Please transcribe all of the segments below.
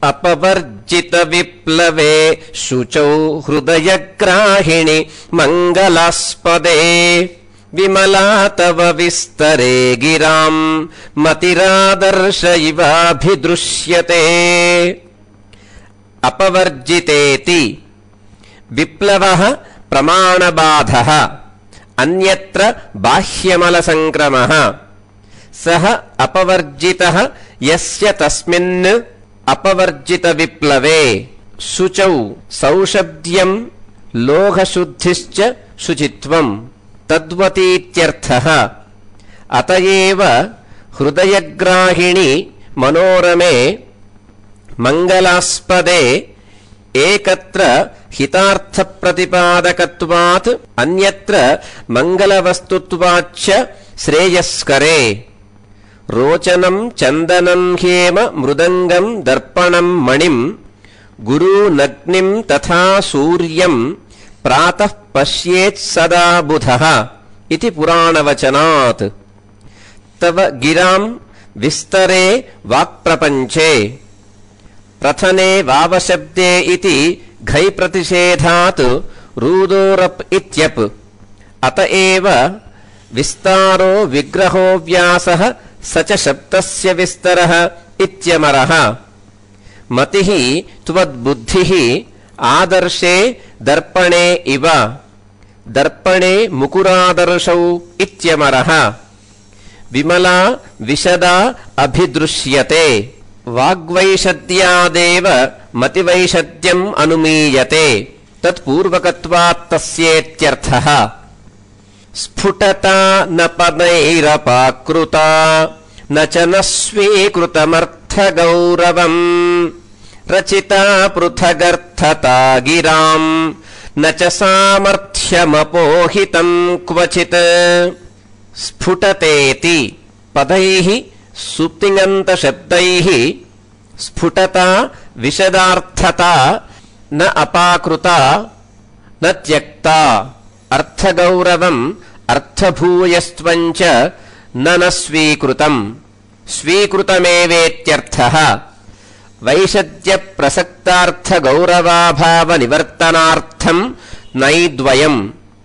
अपवर्जित विप्लवे शुचौ हृदयग्राहिणि मङ्गलास्पदे विमला तव विस्तरे गिराम् मतिरादर्श इवाभिदृश्यते। अपवर्जितेति विप्लवः प्रमाणबाधः अन्यत्र बाह्यमलसङ्क्रमः सः अपवर्जितः यस्य तस्मिन् अपवर्जित विप्लवे शुचौ सौषध्यं लोहशुद्धिश्च शुचित्वं तद्वतीत्यर्थः। अतएव हृदयग्राहिणि मनोरमे मंगलास्पदे एकत्र हितार्थप्रतिपादकत्वात् अन्यत्र मंगलवस्तुत्वाच्च श्रेयस्करे। रोचनं चन्दनं हेम मृदंगं दर्पणं मणिं गुरुनग्निं तथा सूर्यं प्रातः पश्येत् सदा बुधः इति पुराणवचनात्। तव गिरां विस्तरे वाक्प्रपञ्चे प्रथने वावशब्दे इति घै प्रतिषेधात् रूदोरप् इत्यप्। अतएव विस्तारो विग्रहो व्यासः स च शब्दस्य विस्तरः इत्यमरः। मतिः त्वद्बुद्धिः आदर्शे दर्पणे इव दर्पणे मुकुरादर्शौ इत्यमरः। विमला विशदा अभिदृश्यते वाग्वैशद्यादेव मतिवैशद्यम् अनुमीयते तत्पूर्वकत्वात् तस्येत्यर्थः। स्फुटता न पदैरपाकृता न च न स्वीकृतमर्थगौरवम् रचिता पृथगर्थता गिराम् न च सामर्थ्यमपोहितम् क्वचित्। स्फुटतेति पदैः सुप्तिङन्तशब्दैः स्फुटता विशदार्थता न अपाकृता न त्यक्ता अर्थगौरवम् अर्थभूयस्त्वञ्च न स्वीकृतम् स्वीकृतमेवेत्यर्थः। वैशद्यप्रसक्तार्थगौरवाभावनिवर्तनार्थम् नैद्वयम्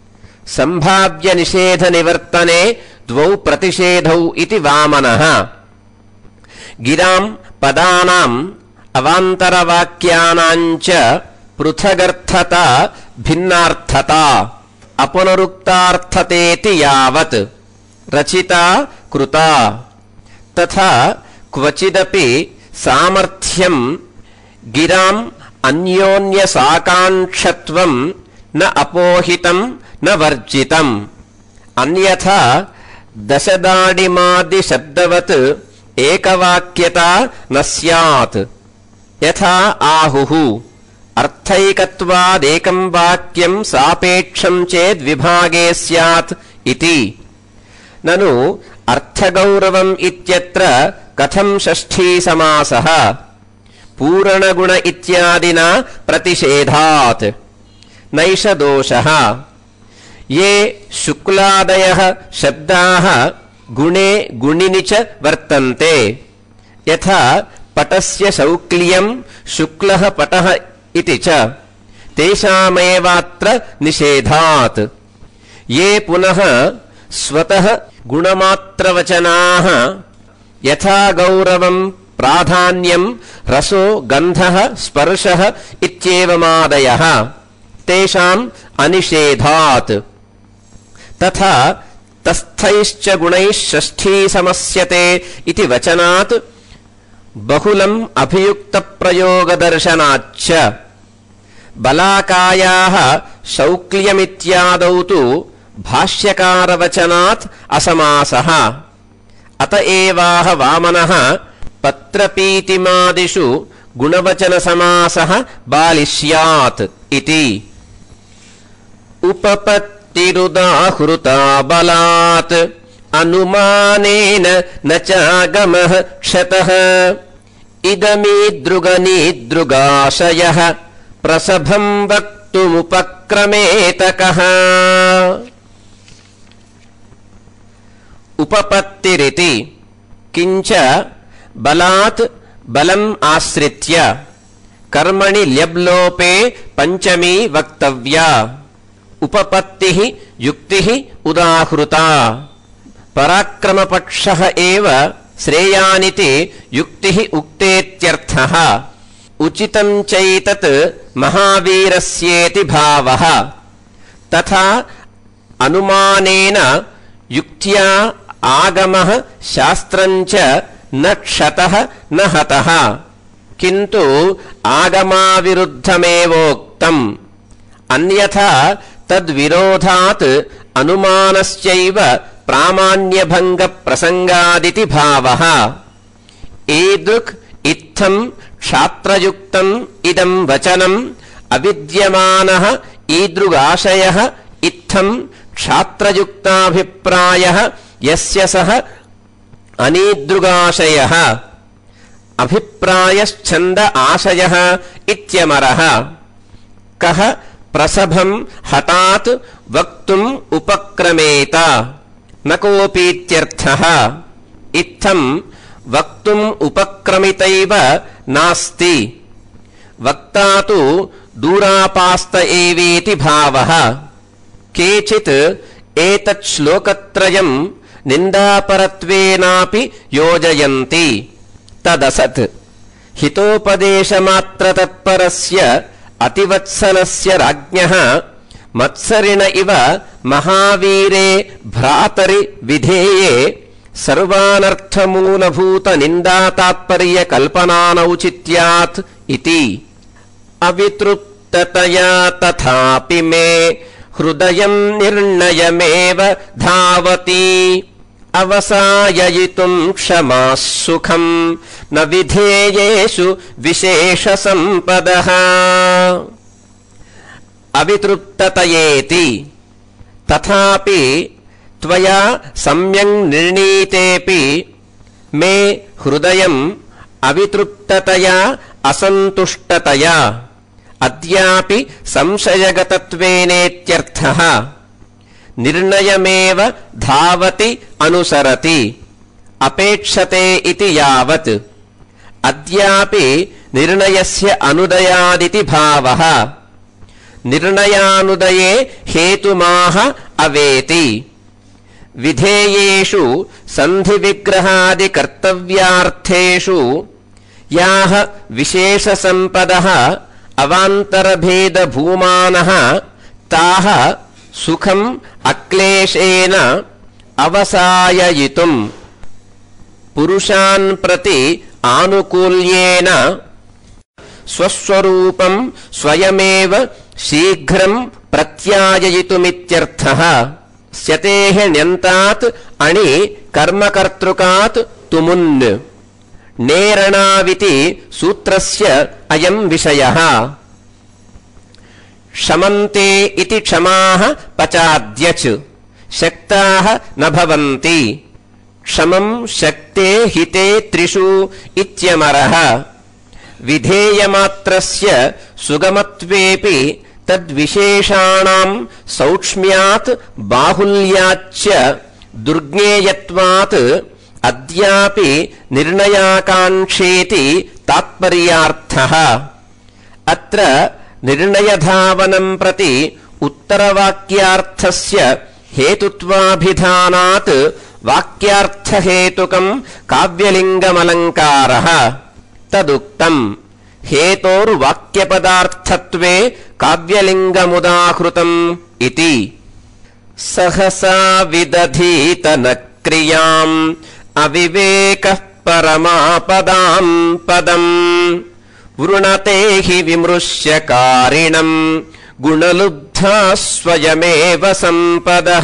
सम्भाव्यनिषेधनिवर्तने द्वौ प्रतिषेधौ इति वामनः। गिराम् पदानाम् अवान्तरवाक्यानाञ्च पृथगर्थता भिन्नार्थता अपनुरुक्तार्थतेति यावत् रचिता कृता तथा क्वचिदपि सामर्थ्यम् गिराम् अन्योन्यसाकाङ्क्षत्वम् न अपोहितम् न वर्जितम्। अन्यथा दशदाडिमादिशब्दवत् एकवाक्यता न स्यात्। यथा आहुः अर्थैकत्वादेकम् वाक्यम् सापेक्षम् चेद्विभागे स्यात् इति। ननु अर्थगौरवम् इत्यत्र कथम् षष्ठी समासः पूरणगुण इत्यादिना प्रतिषेधात् नैष दोषः। ये शुक्लादयः शब्दाः गुणे गुणिनि च वर्तन्ते यथा पटस्य शौक्ल्यम् शुक्लः पटः इति च तेषामेवात्र निषेधात्। ये पुनः स्वतः गुणमात्रवचनाः यथा गौरवम् प्राधान्यम् रसो गन्धः स्पर्शः इत्येवमादयः तेषाम् अनिषेधात्। तथा तस्थैश्च गुणैः षष्ठी समस्यते इति वचनात् बहुलम् अभियुक्तप्रयोगदर्शनाच्च। बलाकायाः शौक्ल्यमित्यादौ तु भाष्यकारवचनात् असमासः। अतएवाह वामनः पत्रपीतिमादिषु गुणवचनसमासः बालिष्यात् इति। उपपत्तिरुदाहृता बलात् अनुमानेन न चागमः क्षतः इदमीदृगनीदृगाशयः प्रसभं वक्तुमुपक्रमेतकः। उपपत्तिरिति किञ्च बलात् बलम् आश्रित्य कर्मणि ल्यब्लोपे पंचमी वक्तव्या उपपत्तिः युक्तिः उदाहृता पराक्रमपक्षः एव श्रेयानिति युक्तिः उक्तेत्यर्थः उचितं चैतत् महावीरस्येति भावः तथा अनुमानेन युक्त्या आगमः शास्त्रञ्च न क्षतः न हतः किन्तु आगमाविरुद्धमेवोक्तम् अन्यथा तद्विरोधात् अनुमानस्यैव प्रामाण्यभंग प्रसंगादिति भावः ईदृक् इत्थं क्षात्रयुक्तम् इदं वचनम् अविद्यमानः ईदृगाशयः इत्थं क्षात्रयुक्ताभिप्रायः यस्य सः अनीदृगाशयः अभिप्रायश्छन्द आशयः इत्यमरः कः प्रसभं हठात् वक्तुम् उपक्रमेत न कोऽपीत्यर्थः इत्थं वक्तुम् उपक्रमितैव नास्ति वक्ता तु दूरापास्त एवेति भावः केचित् एतत् श्लोकत्रयं निन्दापरत्वेनापि योजयन्ति तदसत् हितोपदेशमात्रतत्परस्य अतिवत्सलस्य राज्ञः मत्सरिण इव महावीरे भ्रातरि विधेये सर्वानर्थमूलभूत निन्दातात्पर्य कल्पनानौचित्यात् इति अवितृप्ततया तथापि मे हृदयं निर्णयमेव धावति अवसाययितुं क्षमा सुखं न विधेयेषु विशेषसम्पदः अवितृप्ततयेति तथापि त्वया सम्यक् निर्णीतेऽपि मे हृदयम् अवितृप्ततया असन्तुष्टतया अद्यापि संशयगतत्वेनेत्यर्थः निर्णयमेव धावति अनुसरति अपेक्षते इति यावत् अद्यापि निर्णयस्य अनुदयादिति भावः निर्णयानुदये हेतुमाह अवेति विधेयेषु सन्धिविग्रहादि कर्तव्यार्थेषु याः विशेषसम्पदः अवान्तरभेदभूमानः ताः सुखम् अक्लेशेन अवसाययितुम् पुरुषान् प्रति आनुकूल्येन स्वस्वरूपं स्वयमेव शीघ्रं प्रत्याययितुमित्यर्थः स्यतेः ण्यन्तात् अणि कर्मकर्तृकात् तुमुन् नेरणाविति सूत्रस्य अयं विषयः क्षमन्ते इति क्षमाः पचाद्यच् शक्ताः न भवन्ति क्षमं शक्ते हिते त्रिषु इत्यमरः विधेयमात्रस्य सुगमत्वेऽपि तद्विशेषाणां सौक्ष्म्यात् बाहुल्याच्च दुर्ज्ञेयत्वात् अद्यापि निर्णयाकाङ्क्षेति तात्पर्यार्थः अत्र निर्णयधावनं प्रति उत्तरवाक्यार्थस्य हेतुत्वाभिधानात् वाक्यार्थहेतुकं काव्यलिङ्गमलङ्कारः तदुक्तम् हेतोर्वाक्यपदार्थत्वे काव्यलिङ्गमुदाहृतम् इति सहसा विदधीत न क्रियाम् अविवेकः परमापदां पदम् वृणते हि विमृश्यकारिणम् गुणलुब्धा स्वयमेव सम्पदः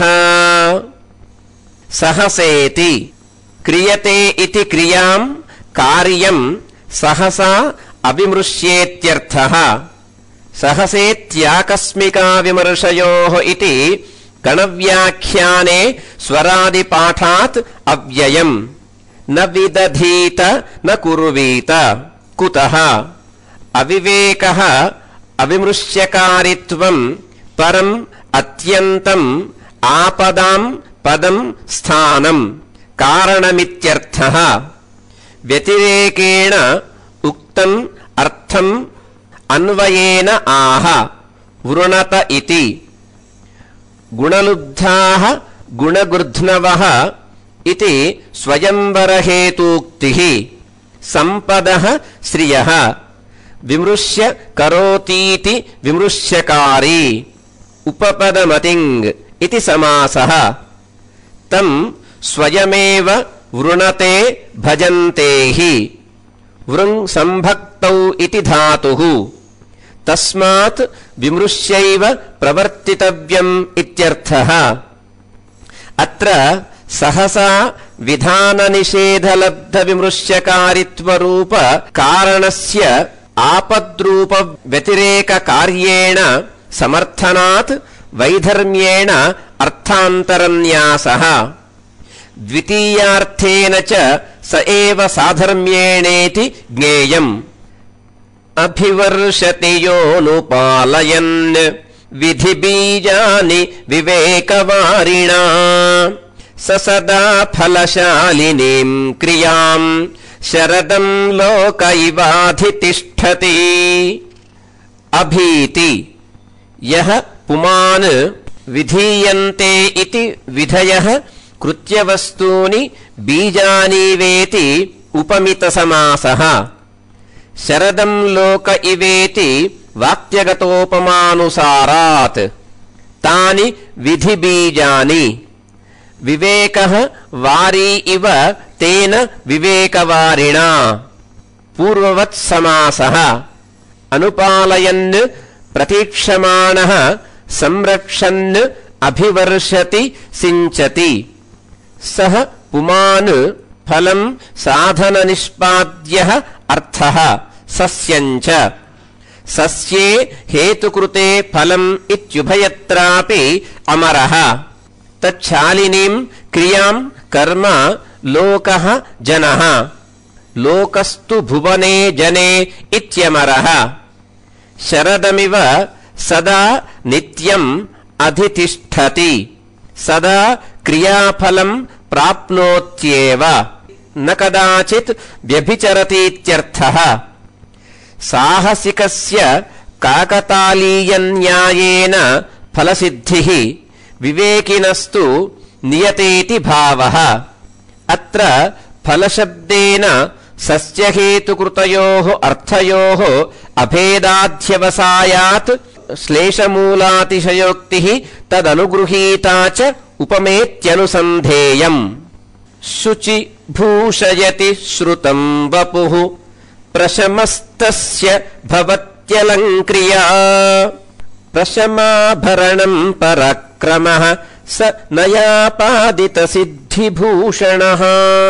सहसेति क्रियते इति क्रियां कार्यं सहसा अविमृश्येत्यर्थः सहसेत्याकस्मिका विमर्शयोः इति गणव्याख्याने स्वरादिपाठात् अव्ययम् न विदधीत न कुर्वीत कुतः अविवेकः अविमृश्यकारित्वं परम् अत्यन्तम् आपदां पदं स्थानं कारणमित्यर्थः व्यतिरेकेण उक्तम् अर्थम् अन्वयेन आह वृणत इति गुणलुब्धाः गुणगृध्नवः इति स्वयंवरहेतूक्तिः संपदः श्रियः विमृश्य करोतीति विमृश्यकारी उपपदमतिङ् इति समासः तं स्वयमेव वृणते भजन्ते हि वृङ् संभक्तौ इति धातुः तस्मात् विमृश्यैव प्रवर्तितव्यम् इत्यर्थः अत्र सहसा विधाननिषेधलब्धविमृश्यकारित्वरूप कारणस्य आपद्रूप व्यतिरेककार्येण समर्थनात् वैधर्म्येण अर्थान्तरन्यासः द्वितीयार्थेन च स एव साधर्म्येणेति ज्ञेयम् अभिवर्षति योऽनुपालयन् विधिबीजानि विवेकवारिणा स सदा फलशालिनीं क्रियां शरदं लोक इवाधितिष्ठति अभीति यः पुमान् विधीयन्ते इति विधयः कृत्यवस्तूनि बीजानि वेति उपमितसमासः शरदं लोक इवेति वाक्यगतोपमानुसारात् तानि विधिबीजानि विवेकः वारी इव तेन विवेकवारिणा पूर्ववत् समासः अनुपालयन् प्रतीक्षमाणः संरक्षन् अभिवर्षति सिञ्चति सः पुमान् फलं साधननिष्पाद्यः अर्थः सस्यञ्च सस्ये हेतुकृते फलम् इत्युभयत्रापि अमरः तच्छालिनीं क्रियां कर्म लोकः जनः लोकस्तु भुवने जने इत्यमरः शरदमिव सदा नित्यम् अधितिष्ठति सदा क्रियाफलं प्राप्नोत्येव न कदाचित् व्यभिचरतीत्यर्थः साहसिकस्य काकतालीयन्यायेन फलसिद्धिः विवेकिनस्तु नियतेति भावः अत्र फलशब्देन सस्यहेतुकृतयोः अर्थयोः अभेदाध्यवसायात् श्लेषमूलातिशयोक्तिः तदनुगृहीता च उपमेत्यनुसन्धेयम् शुचि भूषयति श्रुतं वपुः प्रशमस्तस्य भवत्यलङ्क्रिया प्रशमाभरणं पराक्रमः स नयापादितसिद्धिभूषणः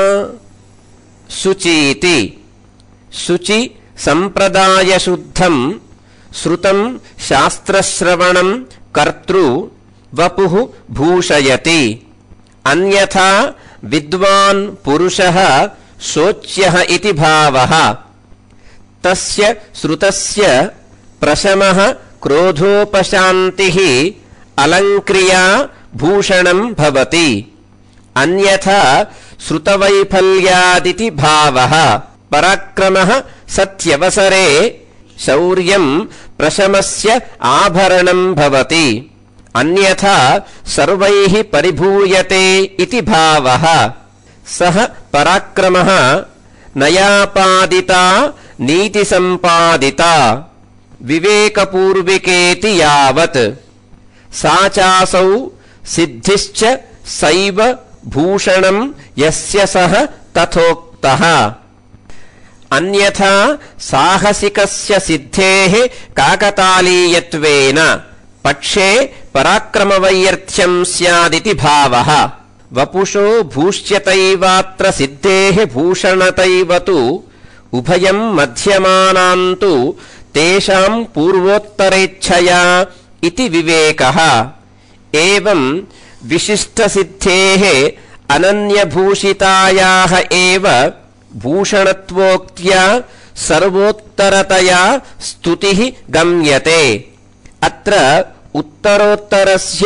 शुचीति शुचि संप्रदायशुद्धं श्रुतं शास्त्रश्रवणं कर्तृ वपुः भूषयति अन्यथा विद्वान् पुरुषः शोच्यः इति भावः तस्य श्रुतस्य प्रशमः क्रोधोपशान्तिः अलङ्क्रिया भूषणं भवति अन्यथा श्रुतवैफल्यादिति भावः पराक्रमः सत्यवसरे शौर्यं प्रशमस्य आभरणं भवति अन्यथा सर्वैः परिभूयते इति भावः सः पराक्रमः नयापादिता नीतिसम्पादिता विवेकपूर्विकेति यावत् सा चासौ सिद्धिश्च सैव भूषणं यस्य सः तथोक्तः अन्यथा साहसिकस्य सिद्धेः काकतालीयत्वेन पक्षे पराक्रमवैयर्थ्यं स्यादिति भावः वपुषो भूष्यतैवात्र सिद्धेः भूषणतैव तु उभयं मध्यमानान्तु तेषां पूर्वोत्तरेच्छया इति विवेकः एवं विशिष्टसिद्धेः अनन्यभूषितायाः एव भूषणत्वोक्त्या सर्वोत्तरतया स्तुतिः गम्यते अत्र उत्तरोत्तरस्य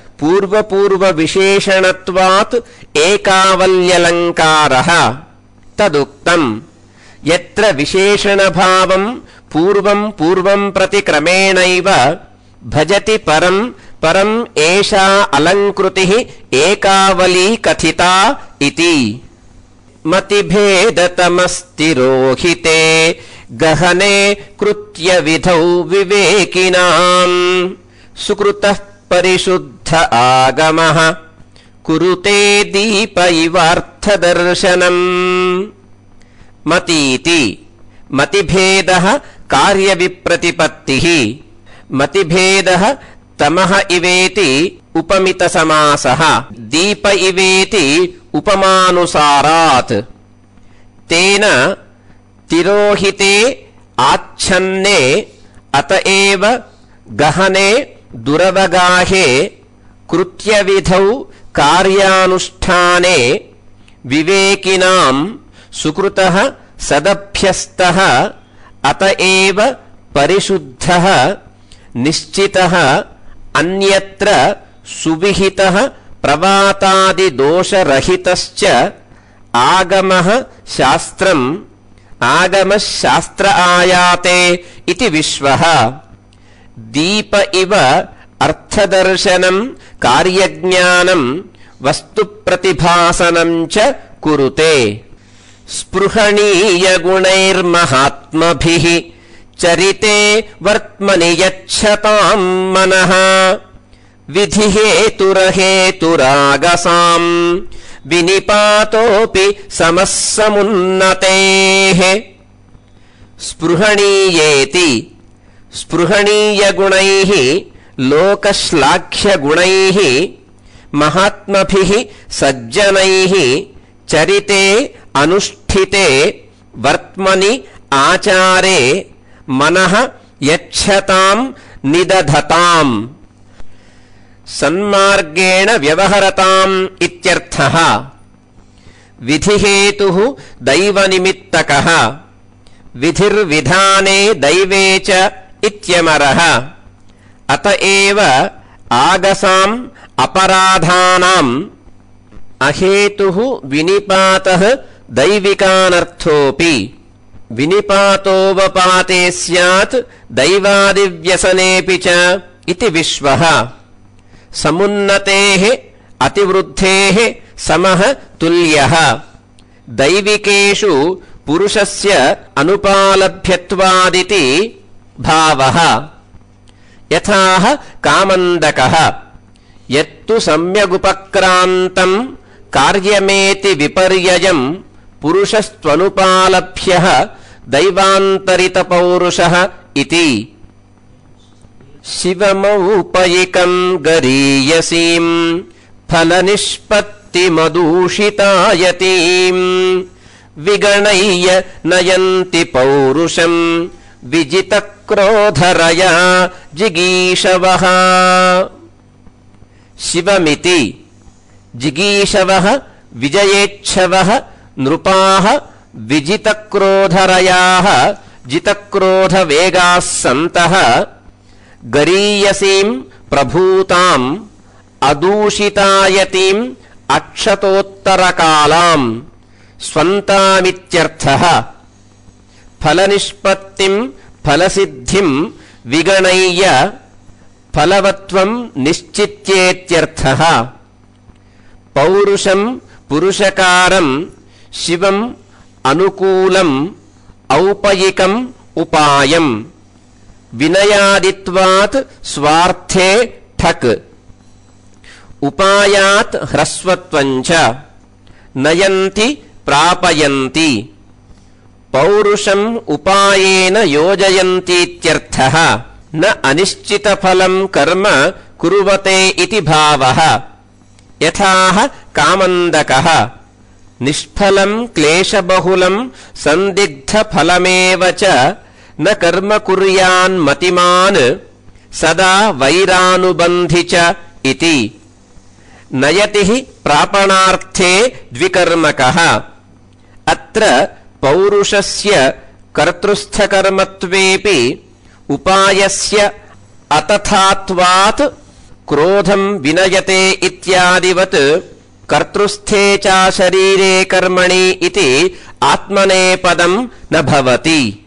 पूर्वपूर्वविशेषणत्वात् एकावल्यलङ्कारः तदुक्तम् यत्र विशेषणभावं పూర్వం పూర్వం ప్రతి క్రమేణైవ భజతి పరం పరం ఏషా అలంకృతి ఏకావలీ కథితా ఇతి మతిభేదతమస్తిరోహితే గహనే కృత్య విధౌ వివేకినాం సుకృతః పరిశుద్ధ ఆగమః కురుతే దీప ఇవార్థదర్శనం. మతీతి మతిభేదః కార్యవిప్రతిపత్తిః. మతిభేదః తమః ఇవేతి ఉపమిత సమాసః. దీప ఇవేతి ఉపమానుసారాత్. తేన తిరోహితే ఆచ్ఛన్నే అత ఏవ గహనే దురవగాహే కృత్యవిధౌ కార్యానుష్ఠానే వివేకినాం సుకృతః సదభ్యస్తః అత ఏవ పరిశుద్ధః నిశ్చితః అన్యత్ర సువిహితః ప్రవాతాదిదోషరహితశ్చ ఆగమః శాస్త్రం ఆగమః శాస్త్ర ఆయాతే ఇతి విశ్వః. దీప ఇవ అర్థదర్శనం కార్యజ్ఞానం వస్తుప్రతిభాసనం చ కురుతే. స్పృహణీయ గుణైర్మహాత్మభిః చరితే వర్త్మని యచ్చతాం మనః విధిహేతురహేతురాగసాం వినిపాతోపి సమస్సమున్నతేః. స్పృహణీయేతి స్పృహణీయగుణైః లోకశ్లాఘ్యగుణైః మహాత్మభిః సజ్జనైః చరితే అనుష్ఠితే వర్త్మని ఆచారే మనః యచ్చతాం నిదధతాం. సన్మార్గేణ వ్యవహరతాం ఇత్యర్థః. విధిహేతుః దైవనిమిత్తకః విధిర్విధానే దైవే చ ఇత్యమరః. అత ఏవ ఆగసాం అపరాధానాం అహేతుః వినిపాతః దైవికానర్థోపి. వినిపాతోవపాతే స్యాత్ దైవాదివ్యసనేపి చ ఇతి విశ్వః. సమున్నతేః అతివృద్ధేః సమః తుల్యః. దైవికేషు పురుషస్య అనుపాలభ్యత్వాదితి భావః. యథాః కామందకః యత్తు సమ్యగుపక్రాంతం కార్యమేతి విపర్యయం పురుషస్త్వనుపాలభ్యః దైవాంతరిత పౌరుషః ఇతి. శివమౌపయికం గరీయసీం ఫలనిష్పత్తిమదూషితాయతీం విగణయ్య నయంతి పౌరుషం విజితక్రోధరయా జిగీషవః. శివమితి జిగీషవః విజయేచ్ఛవః నృపాః విజితక్రోధరయాః జితక్రోధవేగాः సంతః గరీయసీం ప్రభూతాం అదూషితాయతీం అక్షతోత్తరకాలాం స్వంతామిత్యర్థః. ఫలనిష్పత్తిం ఫలసిద్ధిం విగణయ్య ఫలవత్వం నిశ్చిత్యేత్యర్థః. పౌరుషం పురుషకారం శివం అనుకూలం ఔపయికం ఉపాయం. వినయాదిత్వాత్ స్వార్థే ఠక్. ఉపాయాత్ హ్రస్వత్వం చ. నయంతి ప్రాపయంతి. పౌరుషం ఉపాయేన యోజయంతీత్యర్థః. న అనిశ్చితఫలం కర్మ కుర్వతే ఇతి భావః. యథాః కామందకః నిష్ఫలం క్లేశబహులం సందిగ్ధఫలమేవ చ న కర్మ కుర్యాన్మతిమాన్ సదా వైరానుబంధి చ ఇతి. నయతిః ప్రాపణార్థే ద్వికర్మకః. అత్ర పౌరుషస్య కర్తృస్థకర్మత్వేపి ఉపాయస్య అతథాత్వాత్ క్రోధం వినయతే ఇత్యాదివత్ కర్తృస్థే చ శరీరే కర్మణి ఇతి ఆత్మనేపదం న భవతి.